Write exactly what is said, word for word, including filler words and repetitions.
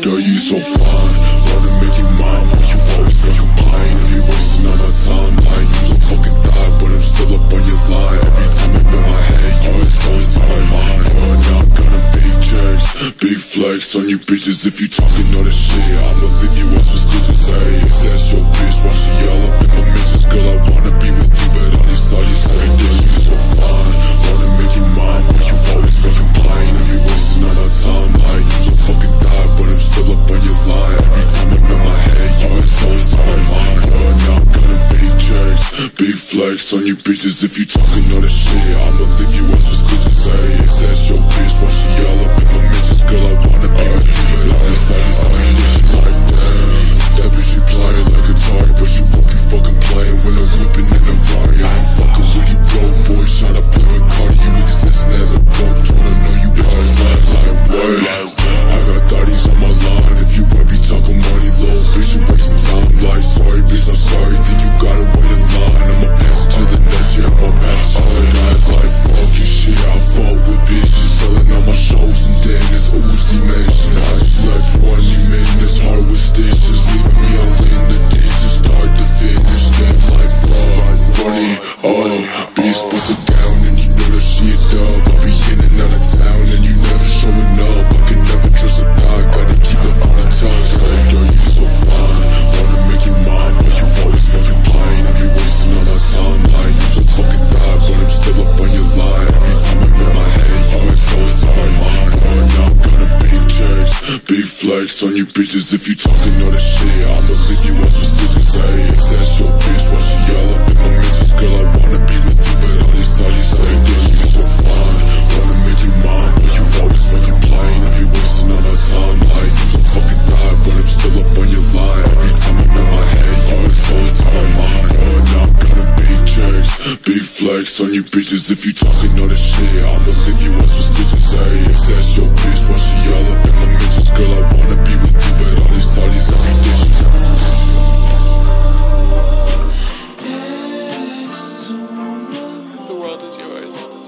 Girl, you so fine, wanna make you mine, but you always fucking blind. You wasting all my time, like you so fucking tired, but I'm still up on your line. Every time I'm in my head, you it's always on my mind. Yo, now I'm gonna big checks, big flex on you bitches. If you talking all this shit, I'ma leave you up for stitches. Hey, if that's your bitch, why she yell up in my mentions? Girl, I wanna be with you, but all these thoughts you say, girl, you so fine, wanna make you mine, but you always fucking blind. You wasting all my time, like you so fucking tired, but I'm still up on your line. Every time I'm in my head, yo, it's always on my mind. Yo, now I'm gonna big checks, big flex on you bitches. If you talking all this shit, I'ma leave you up for stitches. Hey, if that's your bitch, why she yell up in my mentions? Girl, I wanna be with you, but all these thoughts I mean, she like that. That bitch, she playing like a toy, but she won't be fucking playing when I'm whipping in a Rari. I ain't fucking with you, bro, boy, tryna play with Cardi. You existing as a broke, tryna know you bitches like, like what? I got thotties on my line. If you ain't be talking money, low, bitch, you wasting time. Like, sorry, bitch, I'm sorry, then you gotta wait in line. I'ma pass it to the next, yeah, I'ma pass it to the guys. Like, fuck your shit, I fuck with bitches, selling on my shows, and then it's Uzi mansion. I just let twenty minutes hard with stitches, leaving me all in the dishes, start to finish, then like fuck, funny, oh, bitch, bust it down, and you know that shit dub. I'll be in and out of town, and you never showing up. I can never trust a dog, gotta keep the phone in touch. Like, girl, you so fine, wanna make you mine, but you always fucking blind. I be wasting all my time, like you so fucking tired, but I'm still up on your line. Every time I'm in my head, yo, it's always on my mind. Yo, now I'm gonna big checks, big flex on you bitches. If you talking all this shit, I'ma leave you up for stitches. Hey, if that's your bitch, why she yell up in my mentions? Girl, I wanna be with you, but all these thoughts you say, girl, you so fine, wanna make you mine, but you always fucking playing. I be wasting all my time, like you so fucking tired, but I'm still up on your line. Every time I'm in my head, yo, it's always on my mind. Yo, now I'm gonna big checks, big flex on you bitches. If you talking all this shit, I'ma leave you up for stitches. Hey, if that's your bitch, why she yell up in my mentions? Girl, I wanna be with you, but all these thoughts I be dishes. The world is yours.